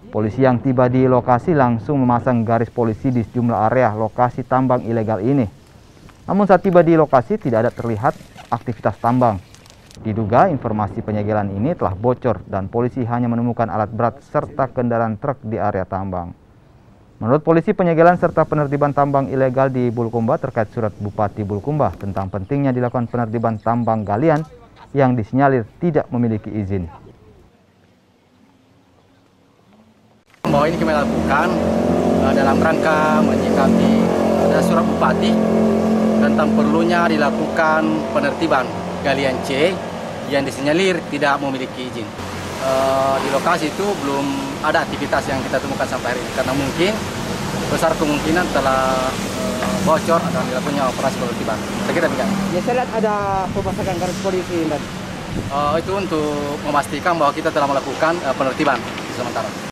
Polisi yang tiba di lokasi langsung memasang garis polisi di sejumlah area lokasi tambang ilegal ini. Namun saat tiba di lokasi tidak ada terlihat aktivitas tambang. Diduga informasi penyegelan ini telah bocor dan polisi hanya menemukan alat berat serta kendaraan truk di area tambang. Menurut polisi, penyegelan serta penertiban tambang ilegal di Bulukumba terkait surat Bupati Bulukumba tentang pentingnya dilakukan penertiban tambang galian yang disinyalir tidak memiliki izin. Bahwa ini kami lakukan dalam rangka menyikapi ada surat Bupati tentang perlunya dilakukan penertiban galian C yang disinyalir tidak memiliki izin. Di lokasi itu belum ada aktivitas yang kita temukan sampai hari ini karena mungkin besar kemungkinan telah bocor dan dilakukannya operasi penertiban. Saya kira demikian. Ya, saya lihat ada pemasangan garis polisi. Itu untuk memastikan bahwa kita telah melakukan penertiban sementara.